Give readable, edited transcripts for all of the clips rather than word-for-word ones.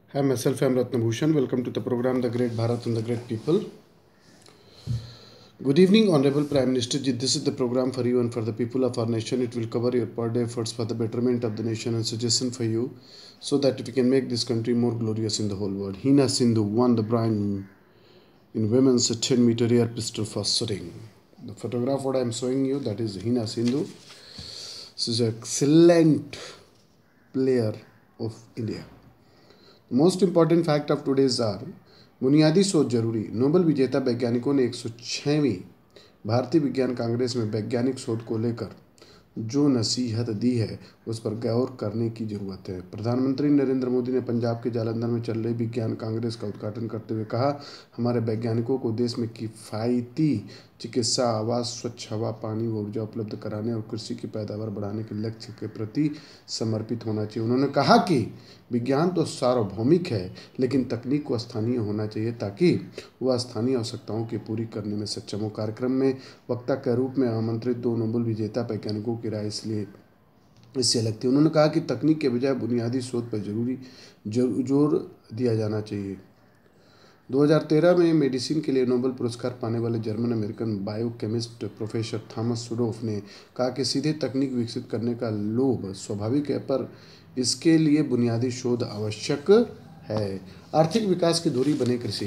Hi, myself, I am Ratnabhushan. Welcome to the program The Great Bharat and the Great People. Good evening, Honorable Prime Minister Ji. This is the program for you and for the people of our nation. It will cover your per day efforts for the betterment of the nation and suggestion for you so that we can make this country more glorious in the whole world. Hina Sindhu won the bronze in women's 10-meter air pistol for shooting. The photograph what I am showing you, that is Hina Sindhu. She is an excellent player of India. Most important fact of today's are बुनियादी सोच जरूरी। Nobel विजेता वैज्ञानिकों ने 106वीं भारतीय विज्ञान कांग्रेस में वैज्ञानिक शोध को लेकर जो नसीहत दी है उस पर गौर करने की ज़रूरत है। प्रधानमंत्री नरेंद्र मोदी ने पंजाब के जालंधर में चल रही विज्ञान कांग्रेस का उद्घाटन करते हुए कहा, हमारे वैज्ञानिकों को देश में किफ़ायती चिकित्सा, आवास, स्वच्छ हवा, पानी व ऊर्जा उपलब्ध कराने और कृषि की पैदावार बढ़ाने के लक्ष्य के प्रति समर्पित होना चाहिए। उन्होंने कहा कि विज्ञान तो सार्वभौमिक है, लेकिन तकनीक को स्थानीय होना चाहिए ताकि वह स्थानीय आवश्यकताओं की पूरी करने में सक्षम हो। कार्यक्रम में वक्ता के रूप में आमंत्रित 2 नोबेल विजेता वैज्ञानिकों की राय इससे अलग थी। उन्होंने कहा कि तकनीक के बजाय बुनियादी शोध पर जोर दिया जाना चाहिए। 2013 में मेडिसिन के लिए नोबेल पुरस्कार पाने वाले German American biochemist professor Thomas Sudhof ने कहा कि सीधे तकनीक विकसित करने का लोभ स्वाभाविक है, पर इसके लिए बुनियादी शोध आवश्यक है। आर्थिक विकास की धुरी बने कृषि।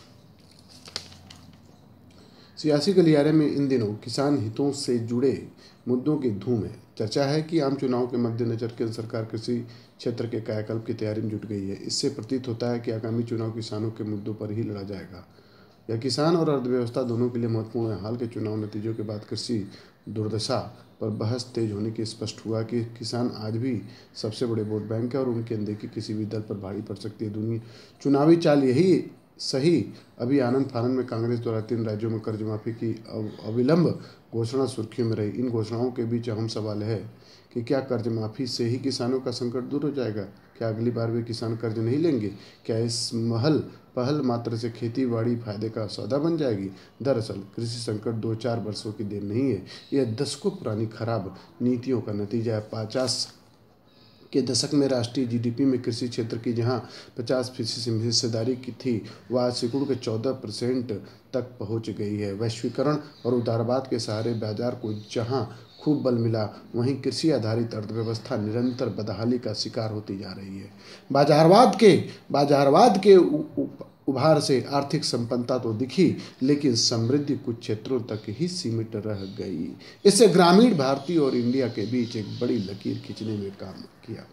सियासी गलियारे में इन दिनों किसान हितों से जुड़े मुद्दों की धूम है। चर्चा है कि आम चुनाव के मद्देनजर केंद्र सरकार कृषि क्षेत्र के कायाकल्प की तैयारी में जुट गई है। इससे प्रतीत होता है कि आगामी चुनाव किसानों के मुद्दों पर ही लड़ा जाएगा। यह किसान और अर्थव्यवस्था दोनों के लिए महत्वपूर्ण है। हाल के चुनाव नतीजों के बाद कृषि दुर्दशा पर बहस तेज होने की स्पष्ट हुआ कि किसान आज भी सबसे बड़े वोट बैंक है और उनकी अनदेखी किसी भी दल पर भारी पड़ सकती है। दुनिया चुनावी चाल यही सही। अभी आनंद फानंद में कांग्रेस द्वारा 3 राज्यों में कर्ज माफी की अविलंब घोषणा सुर्खियों में रही। इन घोषणाओं के बीच अहम सवाल है कि क्या कर्ज माफी से ही किसानों का संकट दूर हो जाएगा? क्या अगली बार वे किसान कर्ज नहीं लेंगे? क्या इस पहल मात्र से खेती बाड़ी फायदे का सौदा बन जाएगी? दरअसल कृषि संकट 2-4 वर्षों की देन नहीं है, यह दशकों पुरानी खराब नीतियों का नतीजा है। 50 के दशक में राष्ट्रीय जीडीपी में कृषि क्षेत्र की जहां 50% हिस्सेदारी की थी, वह आज सिकुड़ के 14% तक पहुंच गई है। वैश्वीकरण और उदारवाद के सहारे बाजार को जहां खूब बल मिला, वहीं कृषि आधारित अर्थव्यवस्था निरंतर बदहाली का शिकार होती जा रही है। बाजारवाद के उभार से आर्थिक संपन्नता तो दिखी, लेकिन समृद्धि कुछ क्षेत्रों तक ही सीमित रह गई। इससे ग्रामीण भारतीय और इंडिया के बीच एक बड़ी लकीर खींचने में काम किया।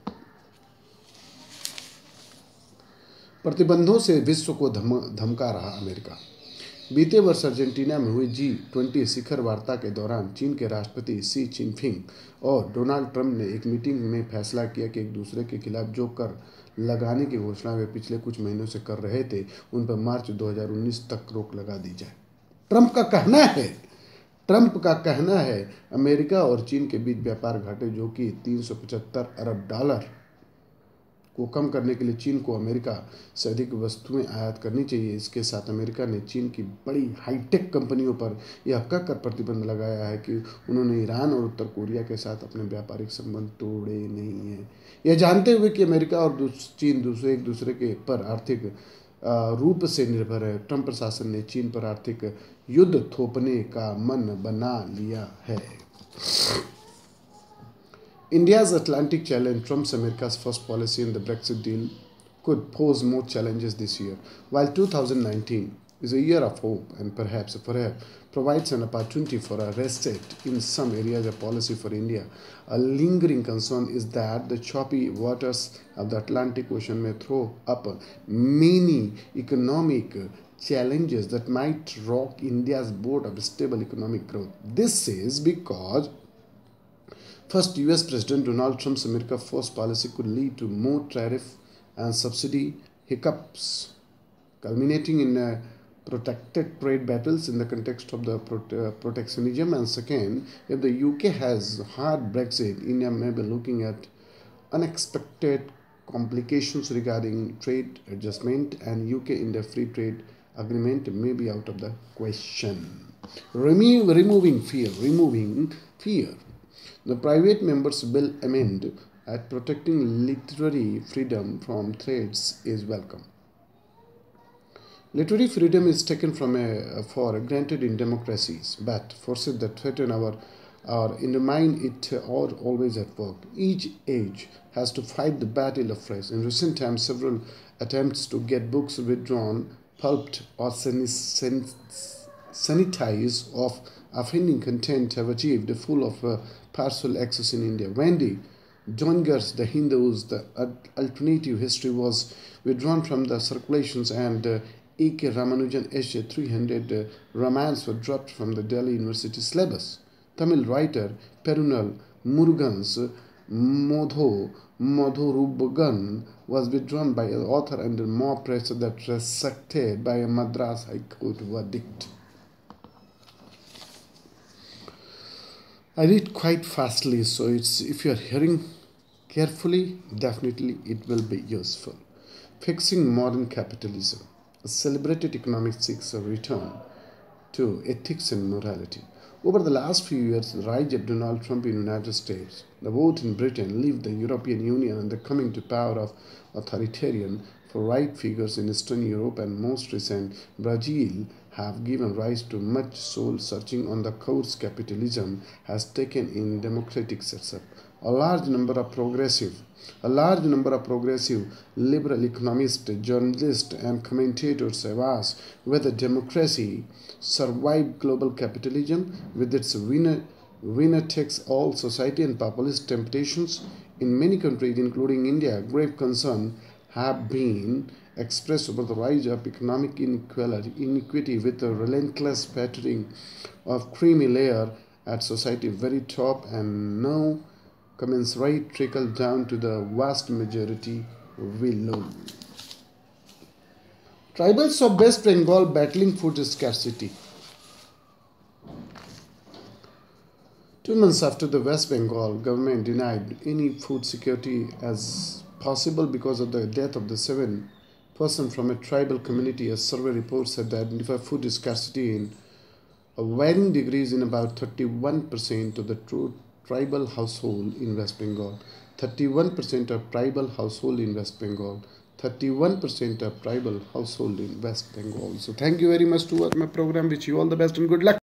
प्रतिबंधों से विश्व को धमका रहा अमेरिका। बीते वर्ष अर्जेंटीना में हुई G20 शिखर वार्ता के दौरान चीन के राष्ट्रपति शी चिनफिंग और डोनाल्ड ट्रंप ने एक मीटिंग में फैसला किया कि एक दूसरे के खिलाफ जो कर लगाने की घोषणा वे पिछले कुछ महीनों से कर रहे थे, उन पर मार्च 2019 तक रोक लगा दी जाए। ट्रंप का कहना है अमेरिका और चीन के बीच व्यापार घाटे जो कि 375 अरब डॉलर को कम करने के लिए चीन को अमेरिका से अधिक वस्तुएं आयात करनी चाहिए। इसके साथ अमेरिका ने चीन की बड़ी हाईटेक कंपनियों पर यह कहकर प्रतिबंध लगाया है कि उन्होंने ईरान और उत्तर कोरिया के साथ अपने व्यापारिक संबंध तोड़े नहीं हैं। यह जानते हुए कि अमेरिका और चीन एक दूसरे के पर आर्थिक रूप से निर्भर है, ट्रंप प्रशासन ने चीन पर आर्थिक युद्ध थोपने का मन बना लिया है। India's Atlantic challenge trumps America's first policy in the Brexit deal could pose more challenges this year. While 2019 is a year of hope and perhaps provides an opportunity for a reset in some areas of policy for India, a lingering concern is that the choppy waters of the Atlantic Ocean may throw up many economic challenges that might rock India's boat of stable economic growth. This is because first, US President Donald Trump's America First policy could lead to more tariff and subsidy hiccups, culminating in protected trade battles in the context of the protectionism. And second, if the UK has hard Brexit, India may be looking at unexpected complications regarding trade adjustment, and UK-India free trade agreement may be out of the question. Removing fear. The private members bill amend at protecting literary freedom from threats is welcome. Literary freedom is taken for granted in democracies, but forces that threaten or undermine it are always at work. Each age has to fight the battle afresh. In recent times, several attempts to get books withdrawn, pulped, or sanitized of offending content have achieved a full of partial access in India. Wendy Donger's The Hindus, the alternative history was withdrawn from the circulations, and A.K. Ramanujan Essay 300 Ramayans were dropped from the Delhi University syllabus. Tamil writer Perunal Murugan's Madhurubagan was withdrawn by an author under more pressure that resulted by a Madras High Court verdict. I read quite fastly, so if you are hearing carefully, definitely it will be useful. Fixing modern capitalism. A celebrated economics seeks a return to ethics and morality. Over the last few years, the rise of Donald Trump in the United States, the vote in Britain, leave the European Union, and the coming to power of authoritarian right figures in Eastern Europe and most recent Brazil have given rise to much soul searching on the course capitalism has taken in democratic setup. A large number of progressive liberal economists, journalists, and commentators have asked whether democracy survived global capitalism with its winner takes all society and populist temptations. In many countries, including India, grave concern have been expressed over the rise of economic inequity with a relentless patterning of creamy layer at society very top and no commensurate trickle down to the vast majority below. Tribals of West Bengal battling food scarcity. 2 months after the West Bengal government denied any food security as possible because of the death of the 7 person from a tribal community, a survey report said that identified food scarcity in varying degrees in about 31% of the tribal household in West Bengal. 31% of tribal household in West Bengal. 31% of tribal household in West Bengal. So thank you very much to watch my program. Wish you all the best and good luck.